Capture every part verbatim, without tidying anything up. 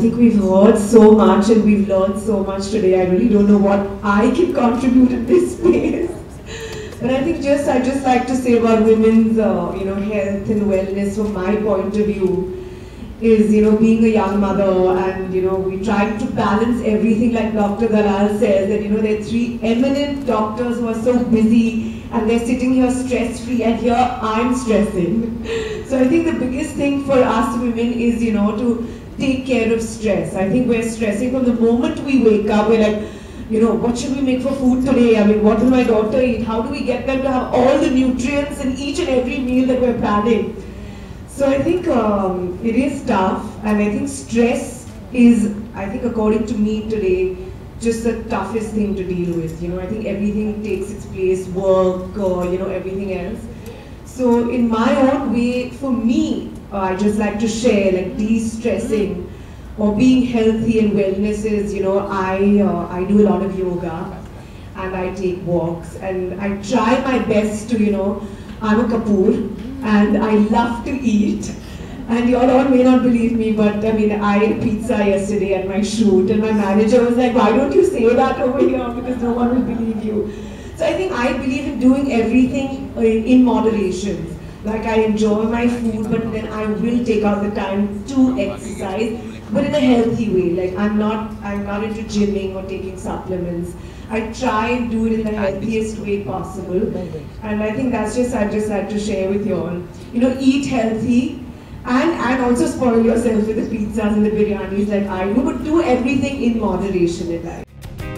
think we've heard so much and we've learned so much today. I really don't know what I can contribute in this space. But I think just, I just like to say about women's, uh, you know, health and wellness from my point of view is, you know, being a young mother, and, you know, we try to balance everything like Doctor Dalal says, that, you know, there are three eminent doctors who are so busy and they're sitting here stress-free, and here I'm stressing. So I think the biggest thing for us women is, you know, to take care of stress. I think we're stressing from the moment we wake up. We're like, you know, what should we make for food today? I mean, what will my daughter eat? How do we get them to have all the nutrients in each and every meal that we're planning? So I think um, it is tough, and I think stress is, I think according to me today, just the toughest thing to deal with. You know, I think everything takes its place, work, or, you know, everything else. So in my own way, for me, uh, I just like to share, like, de-stressing or being healthy and wellness is, you know, I, uh, I do a lot of yoga and I take walks, and I try my best to, you know, I'm a Kapoor and I love to eat. And you all may not believe me, but I mean, I ate pizza yesterday at my shoot, and my manager was like, why don't you say that over here, because no one will believe you. So I think I believe in doing everything in moderation. Like, I enjoy my food, but then I will take out the time to exercise, but in a healthy way. Like, I'm not, I'm not into gymming or taking supplements. I try and do it in the healthiest way possible. And I think that's just, I'd just like to share with you all. You know, eat healthy, and, and also spoil yourself with the pizzas and the biryanis like I do, but do everything in moderation in life.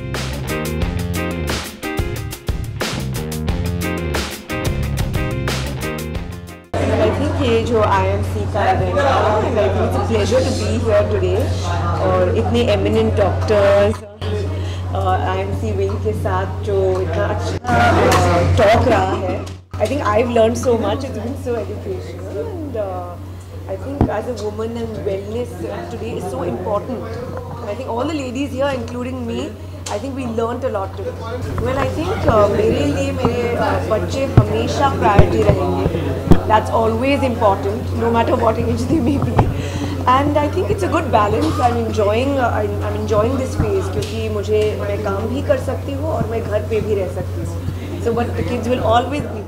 I think ये जो I M C का event है, and I think it's a pleasure to be here today, और इतने eminent doctors, I M C wing के साथ जो इतना अच्छा talk रहा है. I think I've learned so much. It's been so educational, and uh, I think as a woman, and wellness today is so important. And I think all the ladies here, including me, I think we learnt a lot today. Well, I think uh, मेरे लिए मेरे बच्चे हमेशा priority रहेंगे. That's always important, no matter what age they may be. And I think it's a good balance. I'm enjoying, uh, I'm, I'm enjoying this phase क्योंकि मुझे मैं काम भी कर सकती हूँ और मैं घर पे भी रह सकती हूँ. So, but the kids will always be